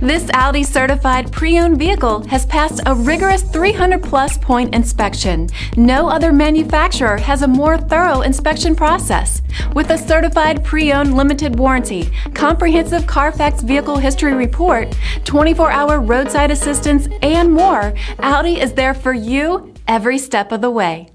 This Audi certified pre-owned vehicle has passed a rigorous 300+ point inspection. No other manufacturer has a more thorough inspection process. With a certified pre-owned limited warranty, comprehensive Carfax vehicle history report, 24-hour roadside assistance, and more, Audi is there for you every step of the way.